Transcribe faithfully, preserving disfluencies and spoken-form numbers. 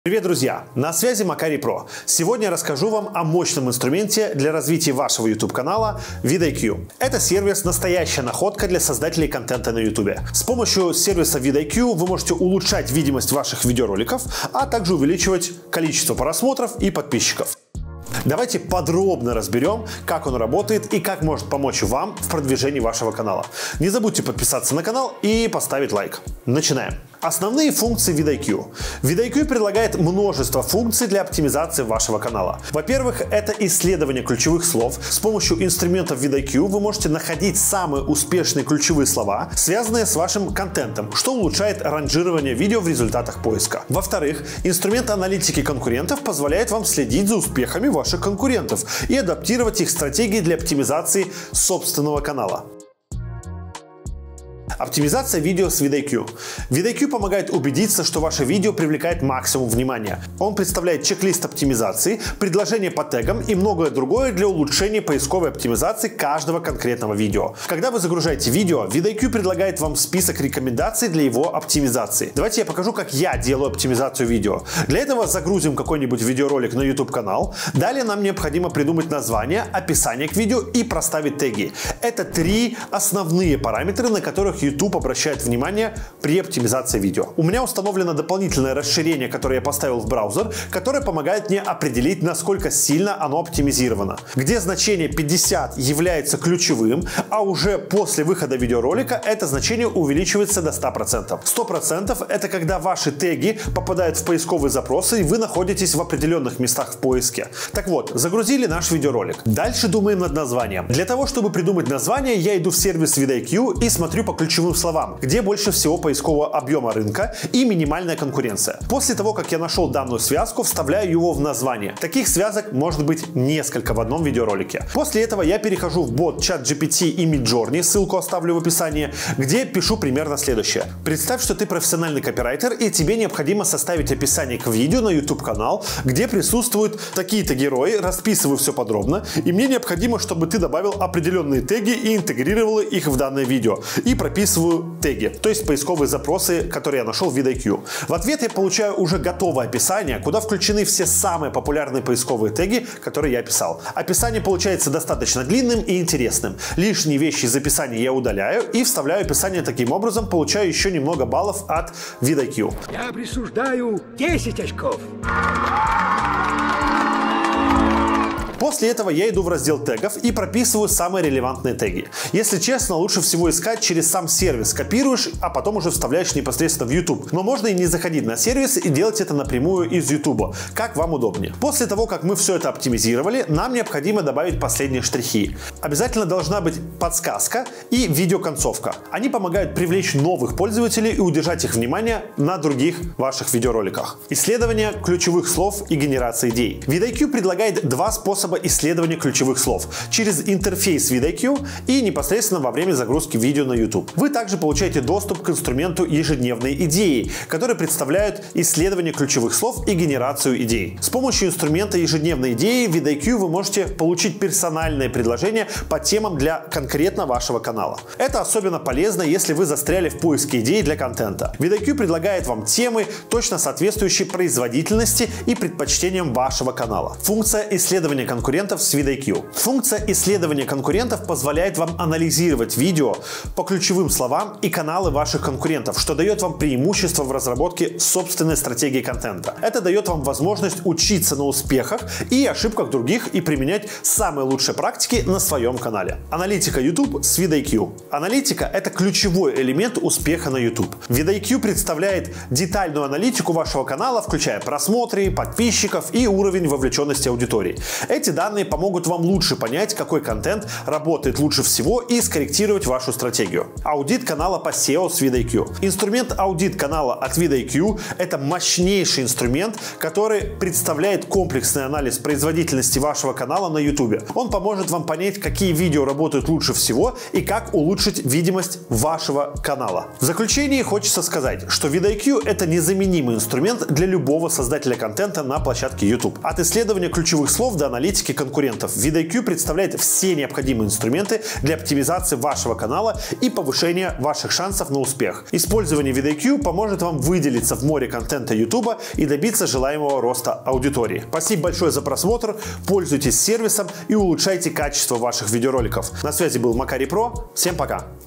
Привет, друзья! На связи Макарий Про. Сегодня я расскажу вам о мощном инструменте для развития вашего YouTube-канала VidIQ. Это сервис «Настоящая находка» для создателей контента на YouTube. С помощью сервиса VidIQ вы можете улучшать видимость ваших видеороликов, а также увеличивать количество просмотров и подписчиков. Давайте подробно разберем, как он работает и как может помочь вам в продвижении вашего канала. Не забудьте подписаться на канал и поставить лайк. Начинаем. Основные функции VidIQ. VidIQ предлагает множество функций для оптимизации вашего канала. Во-первых, это исследование ключевых слов. С помощью инструментов VidIQ вы можете находить самые успешные ключевые слова, связанные с вашим контентом, что улучшает ранжирование видео в результатах поиска. Во-вторых, инструмент аналитики конкурентов позволяет вам следить за успехами ваших конкурентов и адаптировать их стратегии для оптимизации собственного канала. Оптимизация видео с VidIQ. VidIQ помогает убедиться, что ваше видео привлекает максимум внимания. Он представляет чек-лист оптимизации, предложения по тегам и многое другое для улучшения поисковой оптимизации каждого конкретного видео. Когда вы загружаете видео, VidIQ предлагает вам список рекомендаций для его оптимизации. Давайте я покажу, как я делаю оптимизацию видео. Для этого загрузим какой-нибудь видеоролик на YouTube-канал. Далее нам необходимо придумать название, описание к видео и проставить теги. Это три основные параметры, на которых YouTube YouTube обращает внимание при оптимизации видео. У меня установлено дополнительное расширение, которое я поставил в браузер, которое помогает мне определить, насколько сильно оно оптимизировано. Где значение пятьдесят является ключевым, а уже после выхода видеоролика это значение увеличивается до ста процентов. сто процентов это когда ваши теги попадают в поисковые запросы и вы находитесь в определенных местах в поиске. Так вот, загрузили наш видеоролик. Дальше думаем над названием. Для того, чтобы придумать название, я иду в сервис VidIQ и смотрю по ключевым словам, где больше всего поискового объема рынка и минимальная конкуренция. После того, как я нашел данную связку, вставляю его в название. Таких связок может быть несколько в одном видеоролике. После этого я перехожу в бот ChatGPT и Midjourney, ссылку оставлю в описании, где пишу примерно следующее. Представь, что ты профессиональный копирайтер и тебе необходимо составить описание к видео на YouTube-канал, где присутствуют такие-то герои, расписываю все подробно, и мне необходимо, чтобы ты добавил определенные теги и интегрировал их в данное видео, и прописываю теги, то есть поисковые запросы, которые я нашел в VidIQ. В ответ я получаю уже готовое описание, куда включены все самые популярные поисковые теги, которые я описал. Описание получается достаточно длинным и интересным. Лишние вещи из описания я удаляю и вставляю описание таким образом, получаю еще немного баллов от VidIQ. Я присуждаю десять очков. После этого я иду в раздел тегов и прописываю самые релевантные теги. Если честно, лучше всего искать через сам сервис. Копируешь, а потом уже вставляешь непосредственно в YouTube. Но можно и не заходить на сервис и делать это напрямую из YouTube, как вам удобнее. После того, как мы все это оптимизировали, нам необходимо добавить последние штрихи. Обязательно должна быть подсказка и видеоконцовка. Они помогают привлечь новых пользователей и удержать их внимание на других ваших видеороликах. Исследование ключевых слов и генерация идей. VidIQ предлагает два способа исследования ключевых слов через интерфейс VidIQ и непосредственно во время загрузки видео на YouTube. Вы также получаете доступ к инструменту ежедневной идеи, который представляет исследование ключевых слов и генерацию идей. С помощью инструмента ежедневной идеи VidIQ вы можете получить персональные предложения по темам для конкретно вашего канала. Это особенно полезно, если вы застряли в поиске идей для контента. VidIQ предлагает вам темы, точно соответствующие производительности и предпочтениям вашего канала. Функция исследования конкурентов конкурентов с VidIQ. Функция исследования конкурентов позволяет вам анализировать видео по ключевым словам и каналы ваших конкурентов, что дает вам преимущество в разработке собственной стратегии контента. Это дает вам возможность учиться на успехах и ошибках других и применять самые лучшие практики на своем канале. Аналитика YouTube с VidIQ. Аналитика – это ключевой элемент успеха на YouTube. VidIQ представляет детальную аналитику вашего канала, включая просмотры, подписчиков и уровень вовлеченности аудитории. Эти данные помогут вам лучше понять, какой контент работает лучше всего и скорректировать вашу стратегию. Аудит канала по сео с VidIQ. Инструмент аудит канала от VidIQ – это мощнейший инструмент, который представляет комплексный анализ производительности вашего канала на YouTube. Он поможет вам понять, какие видео работают лучше всего и как улучшить видимость вашего канала. В заключение хочется сказать, что VidIQ – это незаменимый инструмент для любого создателя контента на площадке YouTube. От исследования ключевых слов до аналитики аналитики конкурентов. видео-ай кью представляет все необходимые инструменты для оптимизации вашего канала и повышения ваших шансов на успех. Использование видео-ай кью поможет вам выделиться в море контента YouTube и добиться желаемого роста аудитории. Спасибо большое за просмотр, пользуйтесь сервисом и улучшайте качество ваших видеороликов. На связи был Макарий Про, всем пока!